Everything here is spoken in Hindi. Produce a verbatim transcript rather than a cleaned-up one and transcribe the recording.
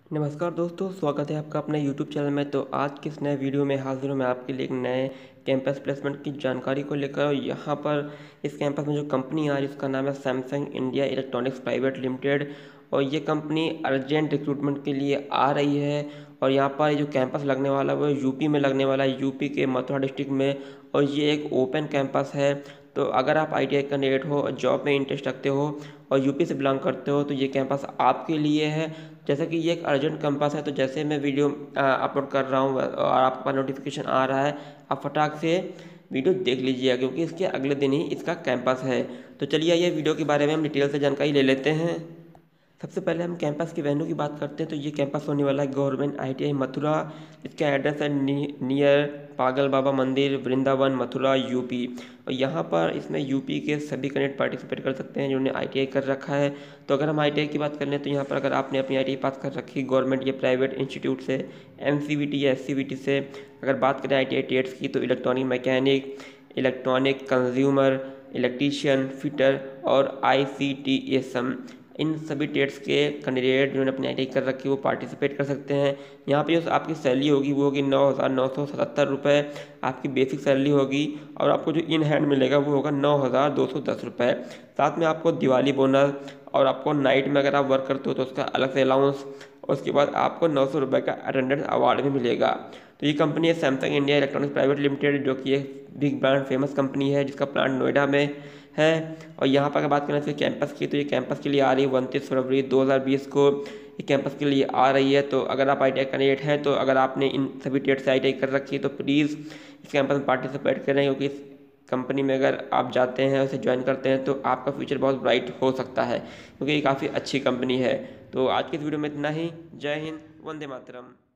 नमस्कार दोस्तों, स्वागत है आपका अपने यूट्यूब चैनल में। तो आज के इस नए वीडियो में हाजिर हूँ मैं आपके लिए एक नए कैंपस प्लेसमेंट की जानकारी को लेकर। यहाँ पर इस कैंपस में जो कंपनी आ रही है उसका नाम है Samsung India electronics private limited, और ये कंपनी अर्जेंट रिक्रूटमेंट के लिए आ रही है। और यहाँ पर जो कैंपस लगने वाला है वो यूपी में लगने वाला है, यूपी के मथुरा डिस्ट्रिक्ट में, और ये एक ओपन कैंपस है। तो अगर आप आई टी आई कैंडिडेट हो और जॉब में इंटरेस्ट रखते हो और यूपी से बिलोंग करते हो तो ये कैंपस आपके लिए है। जैसा कि ये एक अर्जेंट कैंपस है, तो जैसे मैं वीडियो अपलोड कर रहा हूँ और आपका नोटिफिकेशन आ रहा है, आप फटाक से वीडियो देख लीजिएगा क्योंकि इसके अगले दिन ही इसका कैंपस है। तो चलिए ये वीडियो के बारे में हम डिटेल से जानकारी ले लेते हैं। सबसे पहले हम कैंपस की वेन्यू की बात करते हैं। तो ये कैंपस होने वाला है government I T I Mathura. इसका एड्रेस है नी, नियर पागल बाबा मंदिर, वृंदावन, मथुरा, यूपी। और यहाँ पर इसमें यूपी के सभी कैंडिडेट पार्टिसिपेट कर सकते हैं जिन्होंने आई टी आई कर रखा है। तो अगर हम आई टी आई की बात कर लें तो यहाँ पर अगर आपने अपनी आई टी आई पास कर रखी गवर्नमेंट या प्राइवेट इंस्टीट्यूट से, एम सी वी टी या एस सी वी टी से, अगर बात करें आई टी आई टेट्स की तो electronic mechanic, electronic consumer, electrician, fitter और I C T S M, इन सभी टेट्स के कैंडिडेट जिन्होंने अपनी आई टी आई कर रखी है वो पार्टिसिपेट कर सकते हैं। यहाँ पे जो आपकी सैलरी होगी वो होगी नौ हज़ार नौ सौ सतहत्तर रुपये आपकी बेसिक सैलरी होगी, और आपको जो इन हैंड मिलेगा वो होगा नौ हज़ार दो सौ दस रुपये। साथ में आपको दिवाली बोनस और आपको नाइट में अगर आप वर्क करते हो तो उसका अलग से अलाउंस, और उसके बाद आपको नौ सौ रुपये का अटेंडेंस अवार्ड भी मिलेगा। तो ये कंपनी है Samsung India electronics private limited, जो कि एक बिग ब्रांड फेमस कंपनी है जिसका प्लांट नोएडा में है। और यहाँ पर अगर बात करें इसके कैंपस की तो ये कैंपस के लिए आ रही है उनतीस फरवरी दो हज़ार बीस को ये कैंपस के लिए आ रही है। तो अगर आप आई टी आई कैंडिडेट हैं, तो अगर आपने इन सभी टेट से आई टी आई कर रखी है तो प्लीज़ इस कैंपस में पार्टिसिपेट करें, क्योंकि इस कंपनी में अगर आप जाते हैं उसे ज्वाइन करते हैं तो आपका फ्यूचर बहुत ब्राइट हो सकता है, क्योंकि ये काफ़ी अच्छी कंपनी है। तो आज की इस वीडियो में इतना ही। जय हिंद, वंदे मातरम।